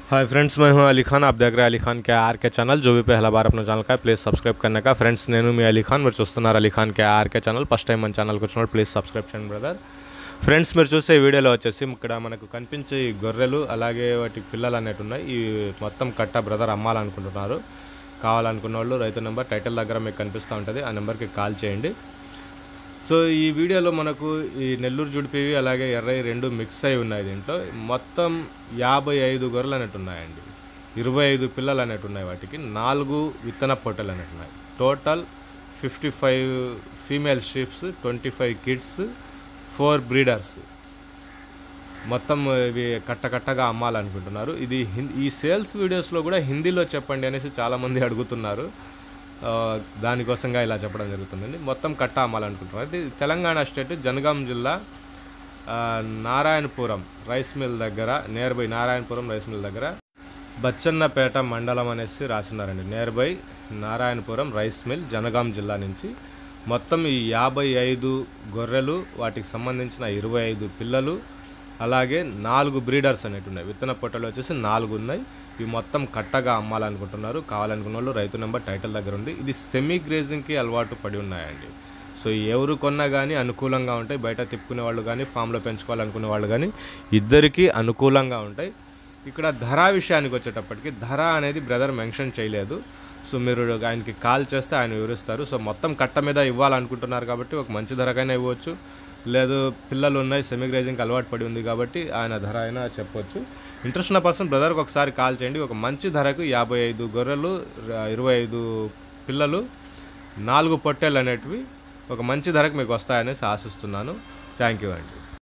Hi friends, मैं हूं अली खान। आप देख रहे हैं अली खान के आर के चैनल। जो भी पहला बार अपना ఛానల్ का प्लीज़ सब्सक्राइब करने का। फ्रेंड्स నేను మీ అలీ ఖాన్, మీరు చూస్తున్నారు Ali Khan K R K channel. First time మన ఛానల్కి వచ్చినప్పుడు ప్లీజ్ సబ్స్క్రైబ్ చేయండి బ్రదర్। ఫ్రెండ్స్, మీరు చూసే ఈ వీడియోలో వచ్చేసి ఇక్కడ మనకు కనిపించే ఈ గొర్రెలు అలాగే వాటి పిల్లలు అనేవి ఉన్నాయి। ఈ మొత్తం కట్ట బ్రదర్ అమ్మాలనుకుంటున్నారు। కావాలనుకున్న వాళ్ళు రైతు నెంబర్ టైటిల్ దగ్గర మీకు కనిపిస్తూ ఉంటుంది, ఆ నెంబర్కి కాల్ చేయండి। సో ఈ వీడియోలో మనకు ఈ నెల్లూరు జుడిపివి అలాగే ఎర్రయి రెండు మిక్స్ అయి ఉన్నాయి। దీంట్లో మొత్తం 55 గొర్రెలు అనేవి ఉన్నాయండి, 25 పిల్లలు అనేవి ఉన్నాయి। వాటికి 4 విత్తన పొట్టెలు అనేవి ఉన్నాయి। Total 55 female sheeps, 25 kids, 4 breeders. మొత్తం ఇవి కట్టగా అమ్మాలనుకుంటున్నారు। ఇది ఈ సేల్స్ వీడియోస్లో కూడా హిందీలో చెప్పండి అనేసి చాలామంది అడుగుతున్నారు, దానికోసంగా ఇలా చెప్పడం జరుగుతుందండి। మొత్తం కట్ట అమ్మాలనుకుంటున్నారు। ఇది తెలంగాణ స్టేట్ జనగాం జిల్లా నారాయణపురం రైస్ మిల్ దగ్గర, near by Narayanapuram rice mill దగ్గర బచ్చన్నపేట మండలం అనేసి రాసినారండి। Near by Narayanapuram rice mill, Jangaon జిల్లా నుంచి మొత్తం ఈ 55 గొర్రెలు, వాటికి సంబంధించిన 25 పిల్లలు అలాగే 4 బ్రీడర్స్ అనేవి ఉన్నాయి। విత్తన పొట్టలు వచ్చేసి 4 ఉన్నాయి। ఇవి మొత్తం కట్టగా అమ్మాలనుకుంటున్నారు। కావాలనుకున్న వాళ్ళు రైతు నెంబర్ టైటిల్ దగ్గర ఉంది। ఇది సెమీ గ్రేజింగ్కి అలవాటు పడి ఉన్నాయండి। సో ఎవరు కొన్నా కానీ అనుకూలంగా ఉంటాయి, బయట తిప్పుకునే వాళ్ళు కానీ ఫామ్లో పెంచుకోవాలనుకునే వాళ్ళు కానీ ఇద్దరికీ అనుకూలంగా ఉంటాయి। ఇక్కడ ధర విషయానికి వచ్చేటప్పటికి ధర అనేది బ్రదర్ మెన్షన్ చేయలేదు। సో మీరు ఆయనకి కాల్ చేస్తే ఆయన వివరిస్తారు। సో మొత్తం కట్ట మీద ఇవ్వాలనుకుంటున్నారు కాబట్టి ఒక మంచి ధరకైనా ఇవ్వచ్చు, లేదు పిల్లలు ఉన్నాయి సెమీ గ్రేజింగ్కి అలవాటు పడి ఉంది కాబట్టి ఆయన ధర అయినా చెప్పొచ్చు। ఇంట్రెస్ట్ ఉన్న పర్సన్ బ్రదర్కి ఒకసారి కాల్ చేయండి। ఒక మంచి ధరకు 55 గొర్రెలు, 25 పిల్లలు, 4 పొట్టేలు అనేటివి ఒక మంచి ధరకు మీకు వస్తాయనేసి ఆశిస్తున్నాను। థ్యాంక్ యూ అండి।